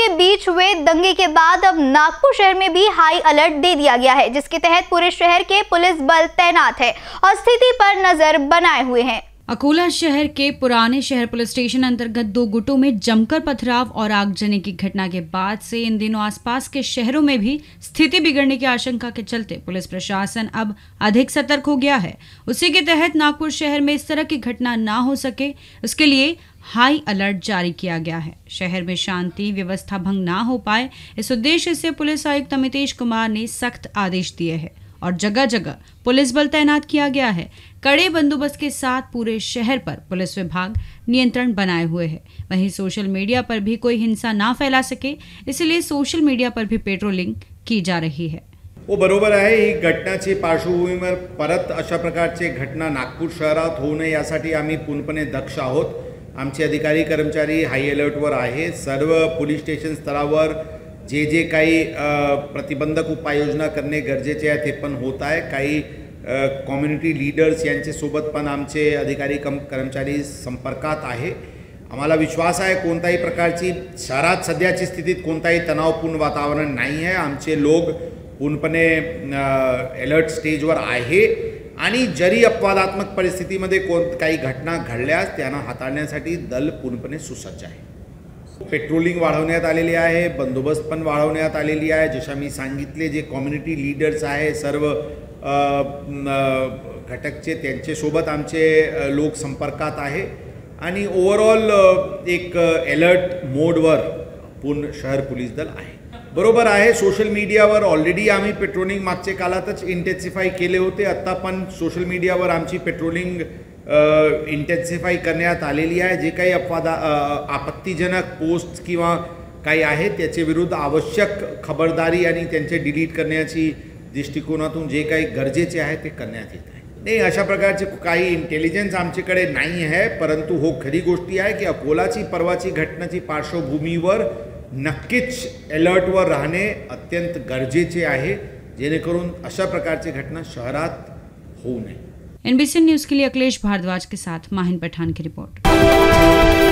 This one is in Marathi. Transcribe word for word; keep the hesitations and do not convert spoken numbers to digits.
के बीच हुए दंगे के बाद अब नागपुर शहर में भी हाई अलर्ट दे दिया गया है, जिसके तहत पूरे शहर के पुलिस बल तैनात है और स्थिति पर नजर बनाए हुए हैं। अकोला शहर के पुराने शहर पुलिस स्टेशन अंतर्गत दो गुटों में जमकर पथराव और आगजनी की घटना के बाद से इन दिनों आसपास के शहरों में भी स्थिति बिगड़ने की आशंका के चलते पुलिस प्रशासन अब अधिक सतर्क हो गया है। उसी के तहत नागपुर शहर में इस तरह की घटना ना हो सके, उसके लिए हाई अलर्ट जारी किया गया है। शहर में शांति व्यवस्था भंग ना हो पाए, इस उद्देश्य से पुलिस आयुक्त अमितेश कुमार ने सख्त आदेश दिए हैं और जगह जगह पुलिस बल तैनात किया गया है। कड़े बंदोबस्त के साथ पूरे शहर पर पुलिस विभाग नियंत्रण बनाए हुए है। वहीं सोशल मीडिया पर भी कोई हिंसा ना फैला सके, इसलिए सोशल मीडिया पर भी पेट्रोलिंग की जा रही है। वो बरोबर आहे, ही घटनाची पार्श्वभूमीवर परत अशा प्रकारची घटना नागपूर शहरात होऊ नये यासाठी आम्ही पूर्णपणे दक्ष आहोत। आमचे अधिकारी कर्मचारी हाय अलर्टवर आहे। सर्व पोलीस स्टेशन स्तरावर जे जे काही प्रतिबंधक उपाययोजना करणे गरजेचे आहे ते पण होत आहे। काही कम्युनिटी लीडर्स यांच्यासोबत पण आमचे अधिकारी कम कर्मचारी संपर्कात आहे। आम्हाला विश्वास आहे कोणत्याही प्रकारची शहरात सध्याची स्थितीत कोणताही तणावपूर्ण वातावरण नाही आहे। आमचे लोक पूर्णपणे अलर्ट स्टेजवर आहे आणि जरी अपवादात्मक परिस्थितीमध्ये कोण काही घटना घडल्यास त्यांना हाताळण्यासाठी दल पूर्णपणे सुसज्ज आहे। पेट्रोलिंग वाढवण्यात आलेली आहे, बंदोबस्त पण वाढवण्यात आलेली आहे। जशा मी सांगितले, जे कम्युनिटी लीडर्स आहे सर्व घटकचे त्यांच्यासोबत आमचे लोक संपर्कात आहे आणि ओव्हरऑल एक अलर्ट मोडवर पूर्ण शहर पोलीस दल आहे। बरोबर आहे, सोशल मीडियावर ऑलरेडी आम्ही पेट्रोलिंग मागच्या काळातच इंटेन्सिफाय केले होते। आता पण सोशल मीडियावर आमची पेट्रोलिंग इंटेन्सिफाय करण्यात आलेली आहे। जे काही अपवादा आपत्तीजनक पोस्ट किंवा काही आहे त्याच्या विरुद्ध आवश्यक खबरदारी आणि त्यांचे डिलीट करण्याची दृष्टिकोनातून जे काही गरजेचे आहे ते करण्यात येत आहे। नाही, अशा प्रकारचे काही इंटेलिजन्स आमच्याकडे नाही आहे, परंतु हो खरी गोष्टी आहे की अकोलाची परवाची घटनाची पार्श्वभूमीवर नक्कीच अलर्टवर राहणे अत्यंत गरजेचे आहे, जेणेकरून अशा प्रकारची घटना शहरात होऊ नये। एनबीसी न्यूज़ के लिए अखिलेश भारद्वाज के साथ माहिन पठान की रिपोर्ट।